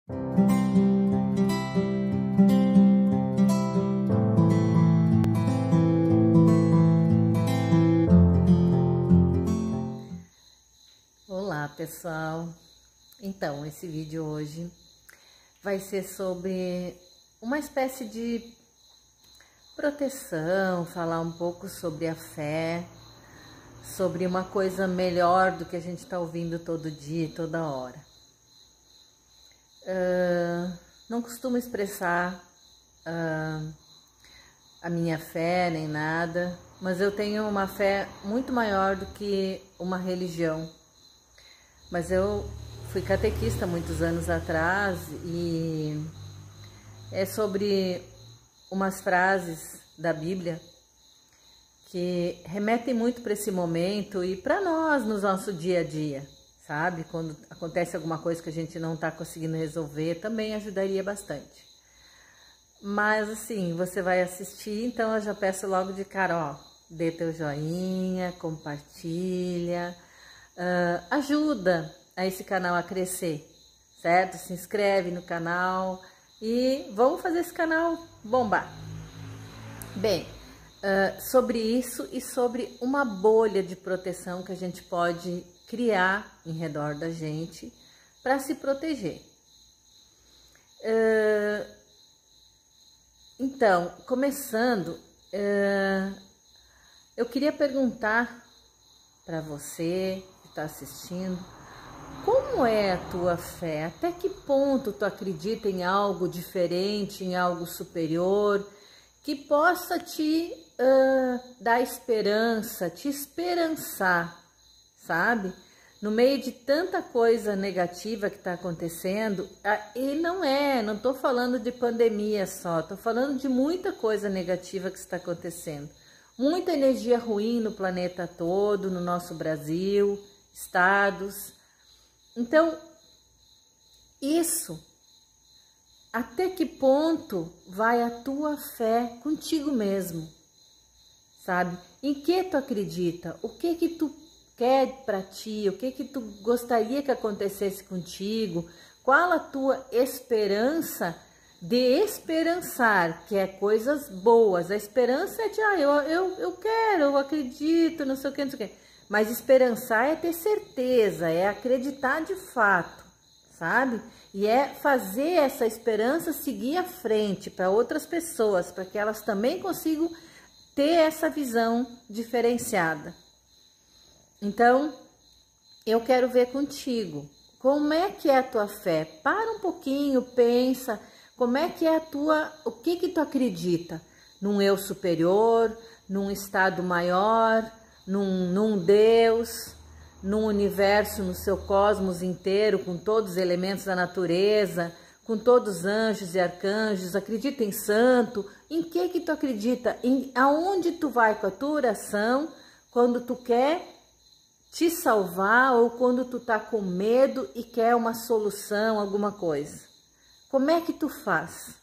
Olá pessoal, então esse vídeo hoje vai ser sobre uma espécie de proteção, falar um pouco sobre a fé, sobre uma coisa melhor do que a gente está ouvindo todo dia e toda hora. Não costumo expressar a minha fé nem nada, mas eu tenho uma fé muito maior do que uma religião. Mas eu fui catequista muitos anos atrás e é sobre umas frases da Bíblia que remetem muito para esse momento e para nós no nosso dia a dia, sabe? Quando acontece alguma coisa que a gente não está conseguindo resolver, também ajudaria bastante. Mas assim, você vai assistir, então eu já peço logo de cara, ó, dê teu joinha, compartilha, ajuda a esse canal a crescer, certo? Se inscreve no canal e vamos fazer esse canal bombar. Bem, sobre isso e sobre uma bolha de proteção que a gente pode criar em redor da gente para se proteger. Então, começando, eu queria perguntar para você que está assistindo, como é a tua fé? Até que ponto tu acredita em algo diferente, em algo superior, que possa te dar esperança, te esperançar, sabe? No meio de tanta coisa negativa que está acontecendo, e não tô falando de pandemia só, tô falando de muita coisa negativa que está acontecendo. Muita energia ruim no planeta todo, no nosso Brasil, estados. Então, isso, até que ponto vai a tua fé contigo mesmo, sabe? Em que tu acredita? O que que tu quer para ti? O que que tu gostaria que acontecesse contigo? Qual a tua esperança de esperançar, que é coisas boas? A esperança é de, eu quero, eu acredito, não sei o que, não sei o que. Mas esperançar é ter certeza, é acreditar de fato, sabe? E é fazer essa esperança seguir à frente para outras pessoas, para que elas também consigam ter essa visão diferenciada. Então, eu quero ver contigo, como é que é a tua fé? Para um pouquinho, pensa, como é que é o que que tu acredita? Num eu superior, num estado maior, num Deus, num universo, no seu cosmos inteiro, com todos os elementos da natureza, com todos os anjos e arcanjos, acredita em santo? Em que tu acredita? Aonde tu vai com a tua oração quando tu quer te salvar ou quando tu tá com medo e quer uma solução, alguma coisa? Como é que tu faz?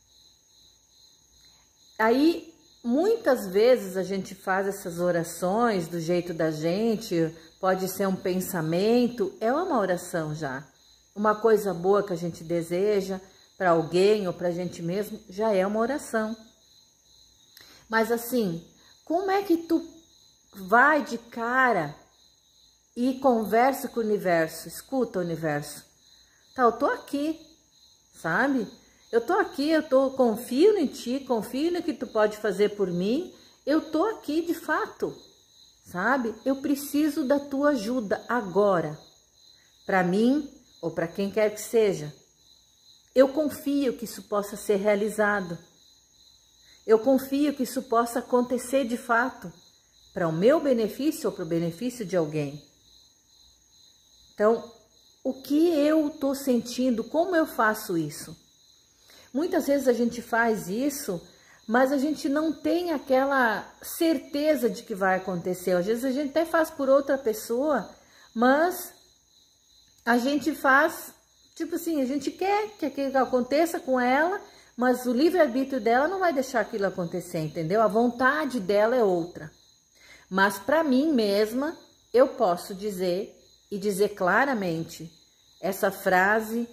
Aí, muitas vezes a gente faz essas orações do jeito da gente, pode ser um pensamento, é uma oração já. Uma coisa boa que a gente deseja para alguém ou para a gente mesmo, já é uma oração. Mas assim, como é que tu vai de cara e conversa com o universo, escuta o universo? Tá, eu tô aqui, sabe? Eu tô aqui, confio em ti, confio no que tu pode fazer por mim. Eu tô aqui de fato, sabe? Eu preciso da tua ajuda agora. Para mim ou para quem quer que seja. Eu confio que isso possa ser realizado. Eu confio que isso possa acontecer de fato, para o meu benefício ou para o benefício de alguém. Então, o que eu tô sentindo, como eu faço isso? Muitas vezes a gente faz isso, mas a gente não tem aquela certeza de que vai acontecer. Às vezes a gente até faz por outra pessoa, mas a gente faz, tipo assim, a gente quer que aquilo aconteça com ela, mas o livre-arbítrio dela não vai deixar aquilo acontecer, entendeu? A vontade dela é outra. Mas para mim mesma, eu posso dizer e dizer claramente essa frase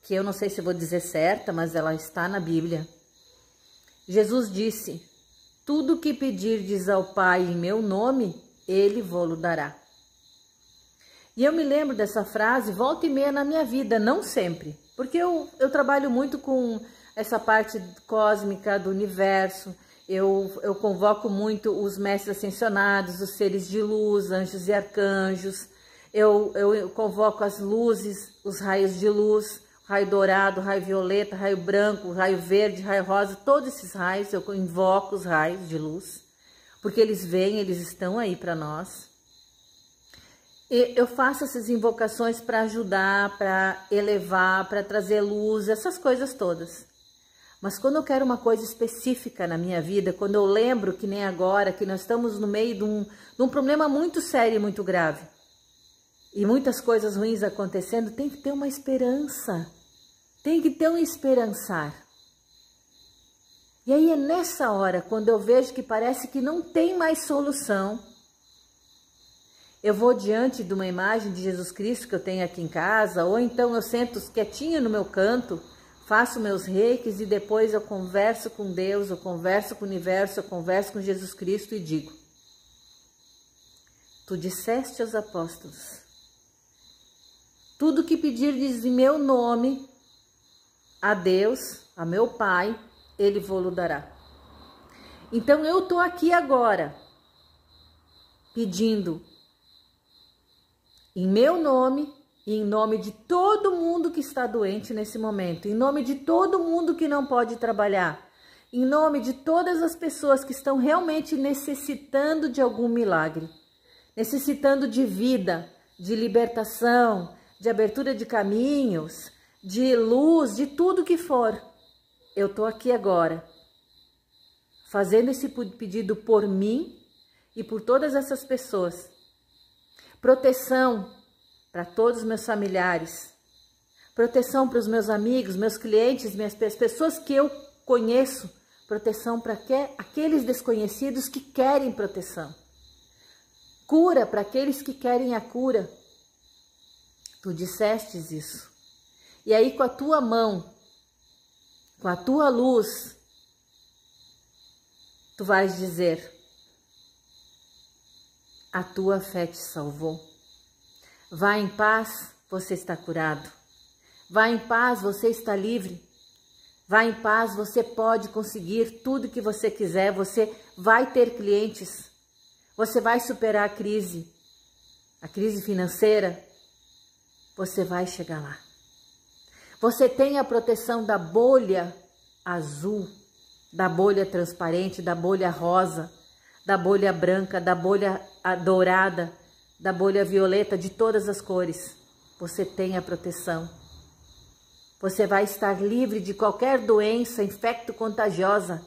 que eu não sei se vou dizer certa, mas ela está na Bíblia. Jesus disse: tudo que pedirdes ao Pai em meu nome, Ele vô-lo dará. E eu me lembro dessa frase volta e meia na minha vida, não sempre, porque eu trabalho muito com essa parte cósmica do universo, eu convoco muito os mestres ascensionados, os seres de luz, anjos e arcanjos, eu convoco as luzes, os raios de luz, raio dourado, raio violeta, raio branco, raio verde, raio rosa, todos esses raios, eu invoco os raios de luz, porque eles vêm, eles estão aí para nós. E eu faço essas invocações para ajudar, para elevar, para trazer luz, essas coisas todas. Mas quando eu quero uma coisa específica na minha vida, quando eu lembro, que nem agora, que nós estamos no meio de um problema muito sério e muito grave, e muitas coisas ruins acontecendo, tem que ter uma esperança, tem que ter um esperançar. E aí é nessa hora, quando eu vejo que parece que não tem mais solução, eu vou diante de uma imagem de Jesus Cristo que eu tenho aqui em casa, ou então eu sento quietinho no meu canto, faço meus reikis e depois eu converso com Deus, eu converso com o universo, eu converso com Jesus Cristo e digo: tu disseste aos apóstolos, tudo que pedirdes em meu nome a Deus, a meu Pai, Ele vô-lo dará. Então eu estou aqui agora pedindo em meu nome e em nome de todo mundo que está doente nesse momento, em nome de todo mundo que não pode trabalhar, em nome de todas as pessoas que estão realmente necessitando de algum milagre, necessitando de vida, de libertação, de abertura de caminhos, de luz, de tudo que for. Eu estou aqui agora, fazendo esse pedido por mim e por todas essas pessoas. Proteção para todos os meus familiares, proteção para os meus amigos, meus clientes, as pessoas que eu conheço, proteção para aqueles desconhecidos que querem proteção, cura para aqueles que querem a cura. Tu dissestes isso. E aí com a tua mão, com a tua luz, tu vais dizer: a tua fé te salvou. Vá em paz, você está curado. Vá em paz, você está livre. Vá em paz, você pode conseguir tudo que você quiser. Você vai ter clientes. Você vai superar a crise financeira. Você vai chegar lá. Você tem a proteção da bolha azul, da bolha transparente, da bolha rosa, da bolha branca, da bolha dourada, da bolha violeta, de todas as cores. Você tem a proteção. Você vai estar livre de qualquer doença infecto-contagiosa.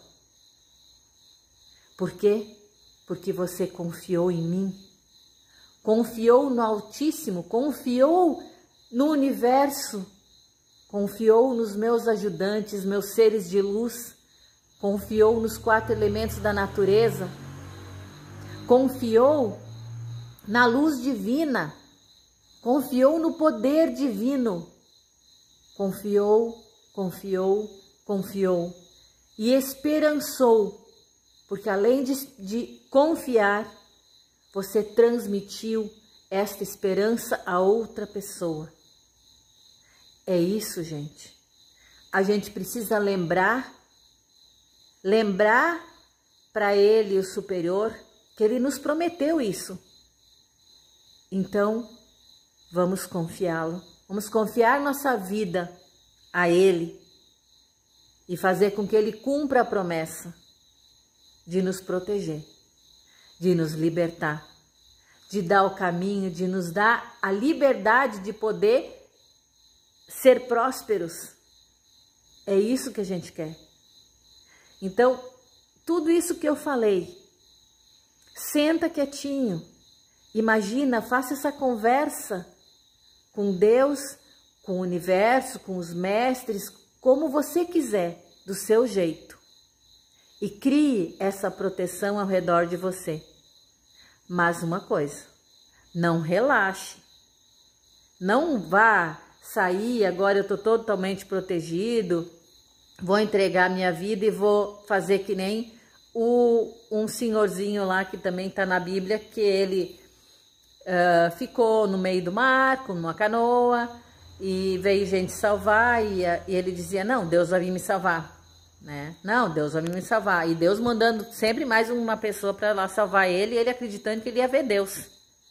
Por quê? Porque você confiou em mim. Confiou no Altíssimo, confiou no universo, confiou nos meus ajudantes, meus seres de luz, confiou nos 4 elementos da natureza, confiou na luz divina, confiou no poder divino, confiou e esperançou, porque além de confiar, você transmitiu esta esperança a outra pessoa. É isso, gente. A gente precisa lembrar para Ele, o superior, que Ele nos prometeu isso. Então, vamos confiá-lo. Vamos confiar nossa vida a Ele e fazer com que Ele cumpra a promessa de nos proteger, de nos libertar, de dar o caminho, de nos dar a liberdade de poder ser prósperos. É isso que a gente quer. Então, tudo isso que eu falei, senta quietinho, imagina, faça essa conversa com Deus, com o universo, com os mestres, como você quiser, do seu jeito. E crie essa proteção ao redor de você. Mas uma coisa, não relaxe. Não vá sair, agora eu tô totalmente protegido, vou entregar minha vida e vou fazer que nem um senhorzinho lá que também tá na Bíblia, que ele ficou no meio do mar com uma canoa e veio gente salvar e ele dizia, não, Deus vai vir me salvar, né? Não, Deus vai vir me salvar. E Deus mandando sempre mais uma pessoa para lá salvar ele, e ele acreditando que ele ia ver Deus.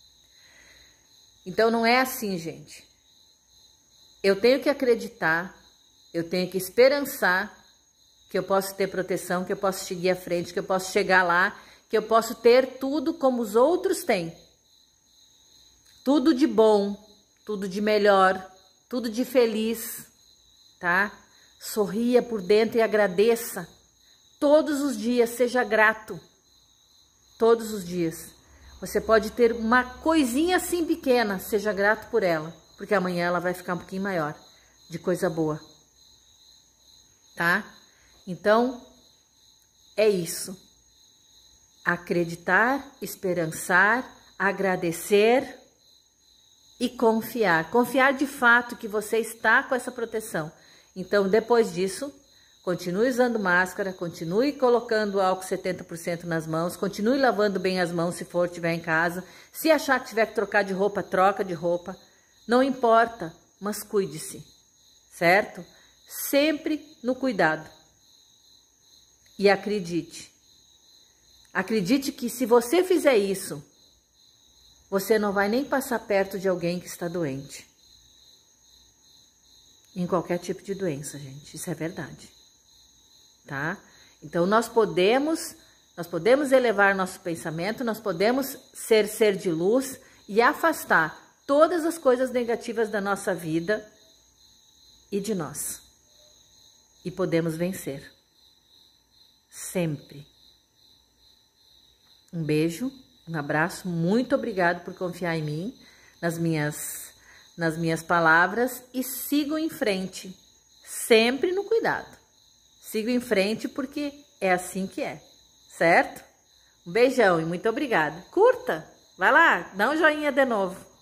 Então não é assim, gente. Eu tenho que acreditar, eu tenho que esperançar que eu posso ter proteção, que eu posso seguir à frente, que eu posso chegar lá, que eu posso ter tudo como os outros têm. Tudo de bom, tudo de melhor, tudo de feliz, tá? Sorria por dentro e agradeça. Todos os dias, seja grato. Todos os dias. Você pode ter uma coisinha assim pequena, seja grato por ela, porque amanhã ela vai ficar um pouquinho maior, de coisa boa. Tá? Então, é isso. Acreditar, esperançar, agradecer e confiar. Confiar de fato que você está com essa proteção. Então, depois disso, continue usando máscara, continue colocando álcool 70% nas mãos, continue lavando bem as mãos se estiver em casa. Se achar que tiver que trocar de roupa, troca de roupa. Não importa, mas cuide-se, certo? Sempre no cuidado. E acredite. Acredite que se você fizer isso, você não vai nem passar perto de alguém que está doente. Em qualquer tipo de doença, gente. Isso é verdade. Tá? Então, nós podemos elevar nosso pensamento, nós podemos ser de luz e afastar todas as coisas negativas da nossa vida e de nós. E podemos vencer. Sempre. Um beijo, um abraço, muito obrigado por confiar em mim, nas minhas palavras, e sigo em frente, sempre no cuidado. Sigo em frente porque é assim que é, certo? Um beijão e muito obrigada. Curta, vai lá, dá um joinha de novo.